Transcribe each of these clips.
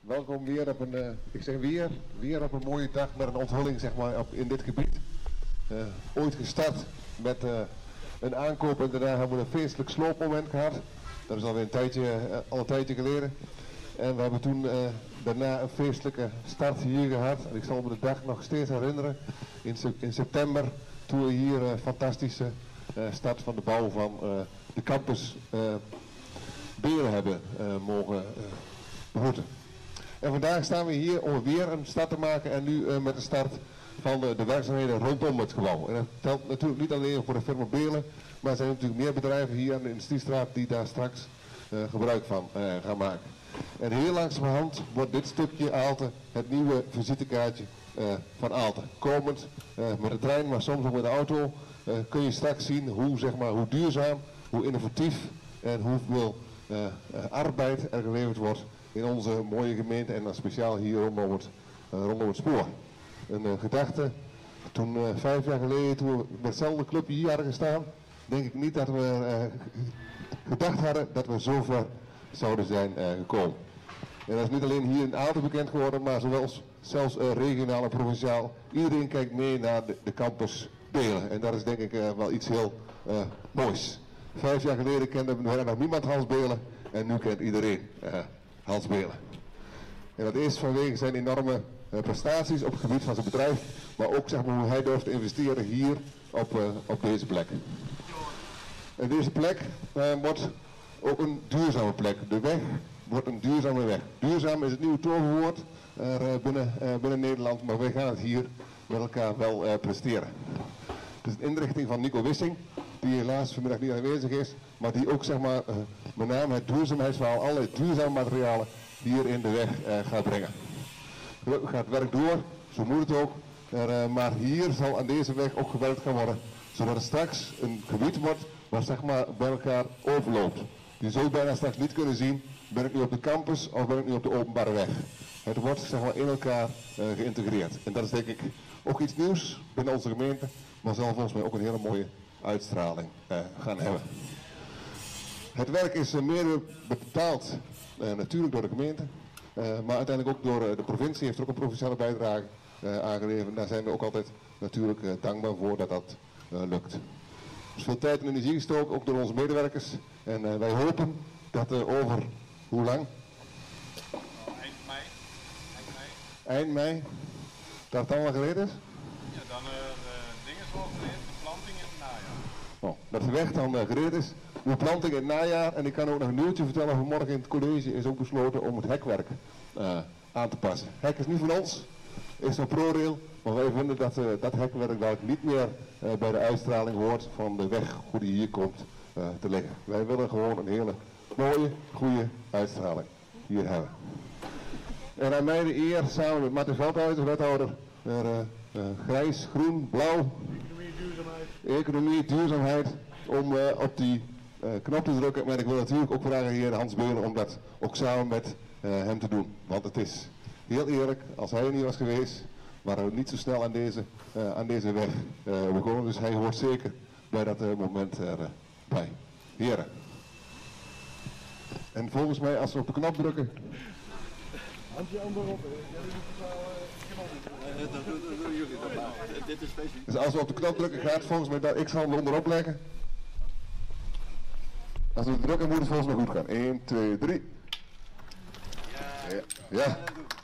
Welkom weer op een, ik zeg weer op een mooie dag met een onthulling zeg maar in dit gebied. Ooit gestart met een aankoop en daarna hebben we een feestelijk sloopmoment gehad. Dat is alweer al een tijdje geleden. En we hebben toen daarna een feestelijke start hier gehad. En ik zal me de dag nog steeds herinneren. In september toen we hier een fantastische start van de bouw van de campus Beren hebben mogen begroeten. En vandaag staan we hier om weer een start te maken en nu met de start van de werkzaamheden rondom het gebouw. En dat telt natuurlijk niet alleen voor de firma Belen, maar er zijn natuurlijk meer bedrijven hier aan de Industriestraat die daar straks gebruik van gaan maken. En heel langzamerhand wordt dit stukje Aalten het nieuwe visitekaartje van Aalten. Komend met de trein, maar soms ook met de auto, kun je straks zien hoe, zeg maar, hoe duurzaam, hoe innovatief en hoeveel arbeid er geleverd wordt in onze mooie gemeente en dan speciaal hier rondom het spoor. Een gedachte, toen 5 jaar geleden, toen we met hetzelfde clubje hier hadden gestaan, denk ik niet dat we gedacht hadden dat we zo ver zouden zijn gekomen. En dat is niet alleen hier in Aalten bekend geworden, maar zelfs regionaal en provinciaal. Iedereen kijkt mee naar de campus Belen. En dat is denk ik wel iets heel moois. 5 jaar geleden kende nog niemand Hans Belen en nu kent iedereen Hans Belen. En dat is vanwege zijn enorme prestaties op het gebied van zijn bedrijf, maar ook zeg maar, hoe hij durft te investeren hier op deze plek. En deze plek wordt ook een duurzame plek. De weg wordt een duurzame weg. Duurzaam is het nieuwe toverwoord binnen Nederland, maar wij gaan het hier met elkaar wel presteren. Het is een inrichting van Nico Wissing, die helaas vanmiddag niet aanwezig is, maar die ook zeg maar, met name het duurzaamheidsverhaal, alle duurzame materialen hier in de weg gaat brengen. Gelukkig gaat het werk door, zo moet het ook, maar hier zal aan deze weg ook gewerkt gaan worden, zodat het straks een gebied wordt waar zeg maar, bij elkaar overloopt. Je zult bijna straks niet kunnen zien, ben ik nu op de campus of ben ik nu op de openbare weg. Het wordt zeg maar, in elkaar geïntegreerd. En dat is denk ik ook iets nieuws binnen onze gemeente, maar zal volgens mij ook een hele mooie uitstraling gaan hebben. Het werk is mede betaald natuurlijk door de gemeente, maar uiteindelijk ook door de provincie, heeft er ook een provinciale bijdrage aangeleverd. Daar zijn we ook altijd natuurlijk dankbaar voor dat dat lukt. Er is veel tijd en energie gestoken, ook door onze medewerkers. En wij hopen dat over, hoe lang? Eind mei. Eind mei. Dat het allemaal geleden is? Ja, dan dingen zoals de planting in het najaar. Oh, dat de weg dan gereed is. De planting in het najaar. En ik kan ook nog een nieuwtje vertellen. Vanmorgen in het college is ook besloten om het hekwerk aan te passen. Hek is niet van ons. Is van ProRail. Maar wij vinden dat dat hekwerk daar niet meer bij de uitstraling hoort van de weg hoe die hier komt te liggen. Wij willen gewoon een hele mooie, goede uitstraling hier hebben. En aan mij de eer samen met Martin Veldhuizen, wethouder, grijs, groen, blauw, economie, duurzaamheid, om op die knop te drukken. Maar ik wil natuurlijk ook vragen hier Hans Beulen om dat ook samen met hem te doen. Want het is heel eerlijk, als hij er niet was geweest, waren we niet zo snel aan deze weg begonnen. Dus hij hoort zeker bij dat moment erbij. Heren. En volgens mij als we op de knop drukken. Handje onderop. Dat doen jullie dan maar. Dit is specifiek. Dus als we op de knop drukken gaat volgens mij dat X-handen onderop leggen. Als we drukken moet het volgens mij goed gaan. 1, 2, 3. Ja.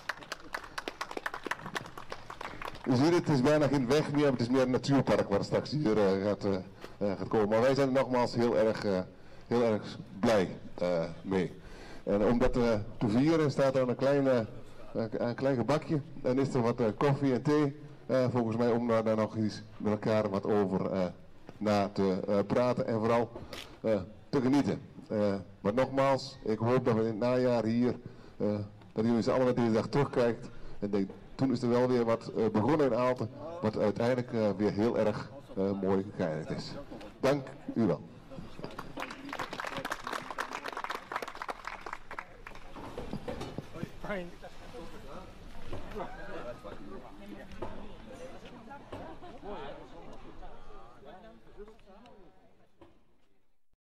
U ziet het is bijna geen weg meer, het is meer een natuurpark waar het straks hier gaat komen. Maar wij zijn er nogmaals heel erg blij mee. En om dat te vieren staat er een klein gebakje en is er wat koffie en thee. Volgens mij om daar nog iets met elkaar wat over na te praten en vooral te genieten. Maar nogmaals, ik hoop dat we in het najaar hier, dat jullie ze allemaal deze dag terugkijkt en denkt, toen is er wel weer wat begonnen in Aalten, wat uiteindelijk weer heel erg mooi geëindigd is. Dank u wel. Mooi.